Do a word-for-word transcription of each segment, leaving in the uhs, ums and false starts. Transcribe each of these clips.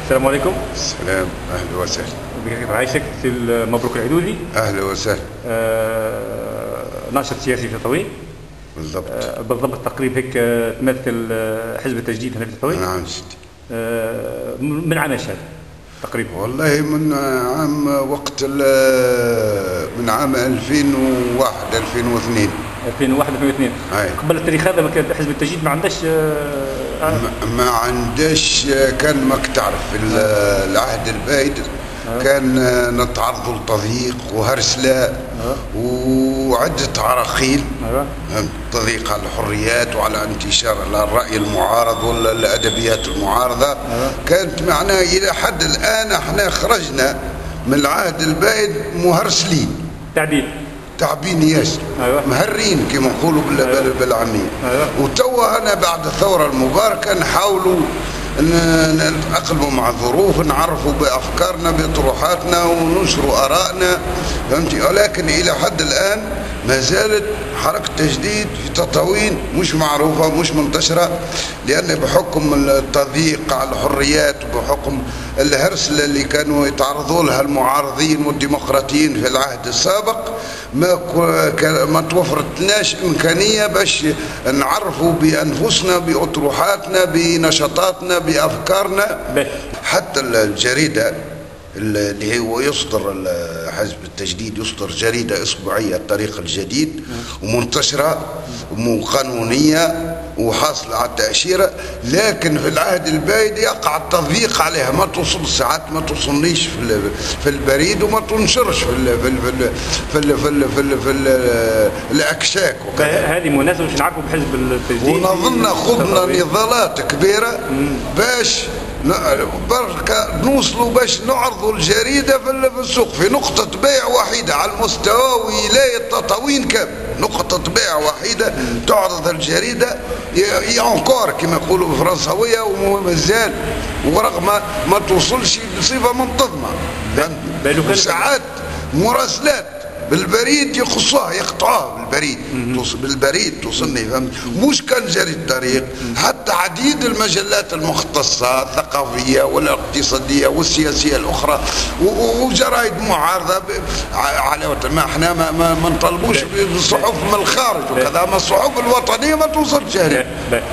السلام عليكم. السلام، اهلا وسهلا. كيف عايشك؟ سي مبروك العيدودي. اهلا وسهلا. آه ناشط سياسي في تطاوين. بالضبط. آه بالضبط تقريبا هيك تمثل حزب التجديد هنا في تطاوين. نعم جدي. آه من عام هذا تقريبا؟ والله من عام وقت من عام ألفين وواحد ألفين واثنين ألفين وواحد ألفين واثنين. أي. قبل التاريخ هذا ما كان حزب التجديد ما عندهش آه ما, ما عندهش. كان ماك تعرف في العهد البائد آه. كان نتعرضوا لتضييق وهرسله آه. وعده عراقيل آه. تضييق على الحريات وعلى انتشار الراي المعارض ولا الادبيات المعارضه آه. كانت معناها الى حد الان احنا خرجنا من العهد البائد مهرسلين. تعديل تعبين ياسر. أيوة. مهرين كما نقولوا بالعاميه. أيوة. وتوا انا بعد الثوره المباركه نحاولوا نتأقلموا مع الظروف، نعرفوا بافكارنا بطروحاتنا وننشروا ارائنا، فهمتي؟ ولكن الى حد الان ما زالت حركه تجديد في تطاوين مش معروفه مش منتشره، لان بحكم التضييق على الحريات وبحكم الهرسله اللي كانوا يتعرضوا لها المعارضين والديمقراطيين في العهد السابق ما ما توفرتلناش امكانيه باش نعرفوا بانفسنا باطروحاتنا بنشاطاتنا بافكارنا. حتى الجريده اللي هو يصدر حزب التجديد يصدر جريده اسبوعيه الطريق الجديد ومنتشره وقانونيه وحاصله على التاشيره، لكن في العهد البائد يقع التضييق عليها، ما توصل ساعات ما توصلنيش في في البريد وما تنشرش في ال في ال في ال في ال في, ال في, ال في الاكشاك وكذا. هذه مناسبه باش نعرفوا بحزب التجديد ونظن خضنا نضالات كبيره باش بركة نوصلوا باش نعرضوا الجريدة في السوق في نقطة بيع وحيدة على المستوى ولاية تطاوين كامل، نقطة بيع وحيدة تعرض الجريدة يانكور كما يقولوا بالفرنساوية ومازال ورغم ما توصلش بصفة منتظمة. ساعات مراسلات بالبريد يخصوها يقطعوها بالبريد توصل بالبريد توصلني، فهمت؟ مش كان جريد الطريق، حتى عديد المجلات المختصه الثقافيه والاقتصاديه والسياسيه الاخرى وجرايد معارضه على ما احنا ما, ما, ما نطلبوش بالصحف من الخارج وكذا، اما الصحف الوطنيه ما توصلش جريد.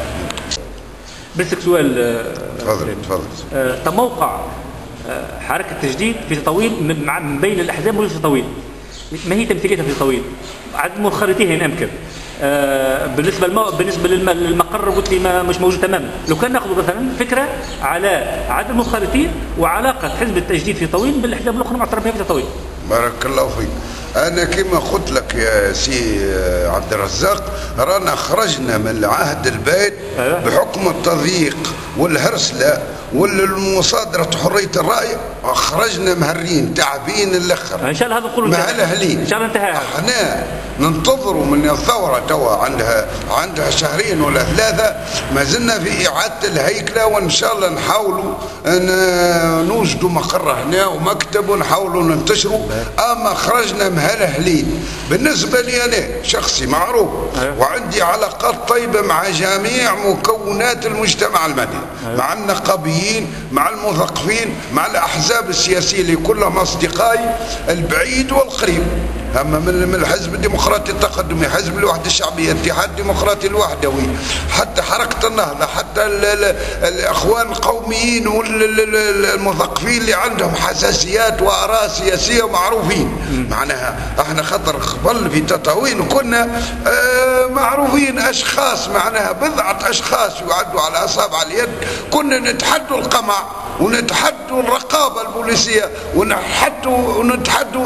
بس سؤال. تفضل تفضل. موقع حركه التجديد في تطاوين من بين الاحزاب وفي تطاوين، ما هي تمثيليتها في تطاوين؟ عدد منخرطيه ان امكن. آه بالنسبه للمو... بالنسبه للمقر قلت لي ما مش موجود تماما. لو كان ناخذ مثلا فكره على عدد المنخرطين وعلاقه حزب التجديد في تطاوين بالاحزاب الاخرى معترف بها في تطاوين. بارك الله فيك. انا كما قلت لك يا سي عبد الرزاق رانا خرجنا من العهد البائد بحكم التضييق والهرسله والمصادرة حرية الرأي، خرجنا مهرين تعبين الاخر. ان شاء الله هذا نقولوا مهلهلين. ان شاء الله انتهى. احنا ننتظروا من الثورة توا عندها عندها شهرين ولا ثلاثة، ما زلنا في إعادة الهيكلة وإن شاء الله نحاولوا أن نوجدوا مقر هنا ومكتب ونحاولوا ننتشروا، أما خرجنا مهلهلين. بالنسبة لي أنا شخصي معروف وعندي علاقات طيبة مع جميع مكونات المجتمع المدني، مع النقابيين مع المثقفين مع الأحزاب السياسية اللي كلهم أصدقائي البعيد والقريب، أما من الحزب الديمقراطي التقدمي، حزب الوحدة الشعبية، الاتحاد الديمقراطي الوحدوي، حتى حركة النهضة، حتى ال ال الإخوان القوميين والمثقفين اللي عندهم حساسيات وآراء سياسية معروفين. معناها احنا خطر قبل في تطاوين كنا اه معروفين أشخاص، معناها بضعة أشخاص يعدوا على أصابع اليد، كنا نتحدوا القمع ونتحدوا الرقابة البوليسية ونتحدوا ونتحدوا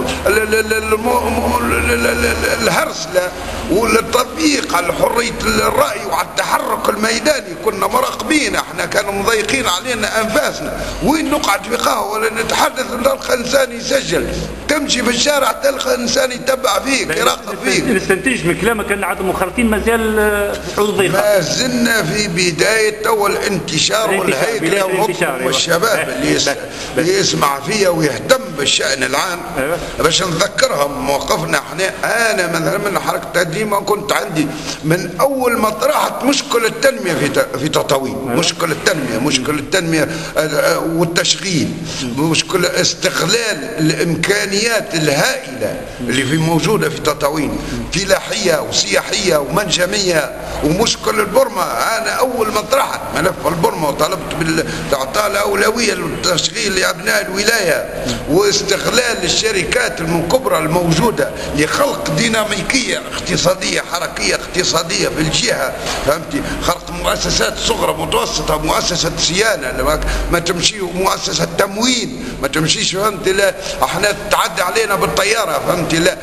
الهرسلة والتضييق على حرية الرأي وعلى التحرك الميداني. كنا مراقبين، احنا كانوا مضيقين علينا أنفاسنا، وين نقعد في قهوة ولا نتحدث تلقى إنسان يسجل، تمشي في الشارع تلقى إنسان يتبع فيك يراقب فيك. نستنتج من كلامك أن عدد المنخرطين ما زال في حدود ضيقة. ما زلنا في بداية توا الانتشار والهيكلة والشباب الشباب اللي, يس... اللي يسمع فيها ويهتم بالشأن العام باش نذكرهم مواقفنا احنا. انا مثلا من حركة التقديم كنت عندي من اول ما طرحت مشكلة التنمية في ت... في تطاوين، مشكلة التنمية، مشكلة التنمية والتشغيل، مشكلة استغلال الامكانيات الهائلة اللي في موجودة في تطاوين، فلاحية وسياحية ومنجمية، ومشكل البرمة. انا اول ما طرحت ملف البرمة وطلبت بالاعطاء الاولوية للتشغيل لابناء الولاية واستغلال الشركات الكبرى الموجودة لخلق ديناميكية اقتصادية حركية اقتصادية في الجهة، فهمتي؟ خلق مؤسسات صغرى متوسطة، مؤسسة صيانة ما تمشي، ومؤسسة تموين ما تمشيش، فهمتي؟ لا احنا تعدي علينا بالطيارة، فهمتي؟ لا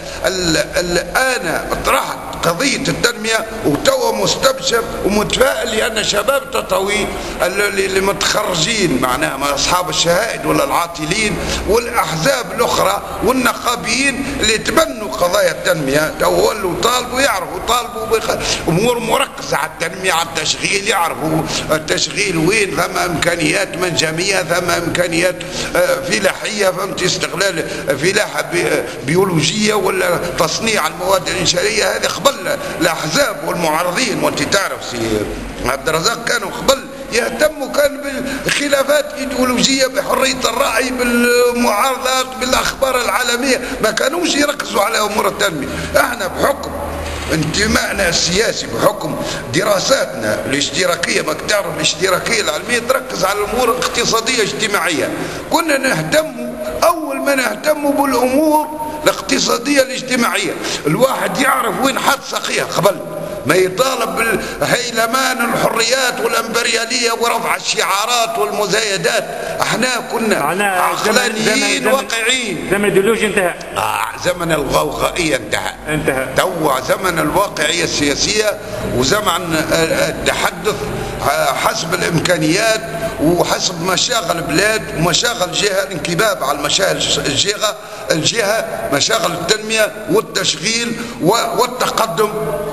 انا طرحت قضية التنمية وتوا مستبشر ومتفائل لأن شباب تطاوين اللي متخرجين معناها أصحاب الشهائد ولا العاطلين والأحزاب الأخرى والنقابيين اللي تبنوا قضايا التنمية تو ولوا طالبوا يعرفوا طالبوا أمور مركزة على التنمية على التشغيل، يعرفوا التشغيل وين ثم إمكانيات منجمية، ثم إمكانيات فلاحية، فهمت؟ استغلال فلاحة بيولوجية ولا تصنيع المواد الإنشائية. هذه قبل الأحزاب والمعارضين، وأنت تعرف سي عبد الرزاق كانوا قبل يهتموا كان بالخلافات ايديولوجيه، بحريه الراي، بالمعارضات، بالاخبار العالميه، ما كانوش يركزوا على امور التنميه. احنا بحكم انتمائنا السياسي، بحكم دراساتنا الاشتراكيه، ما تعرف الاشتراكيه العلميه تركز على الامور الاقتصاديه الاجتماعيه، كنا نهتم اول ما نهتم بالامور الاقتصاديه الاجتماعيه. الواحد يعرف وين حط ساقيه قبل ما يطالب بالهيلمان الحريات والامبرياليه ورفع الشعارات والمزايدات. احنا كنا عقلانيين واقعيين. زمن الايديولوجيا انتهى. آه زمن الغوغائيه انتهى. انتهى. توا زمن الواقعيه السياسيه وزمن التحدث حسب الامكانيات وحسب مشاغل البلاد ومشاغل الجهه، الانكباب على المشاغل الجهه الجهه مشاغل التنميه والتشغيل والتقدم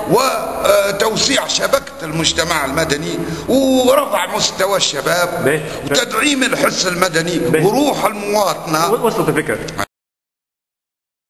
وتوسيع شبكه المجتمع المدني ورفع مستوى الشباب وتدعيم الحس المدني وروح المواطنه. وصلت الفكره.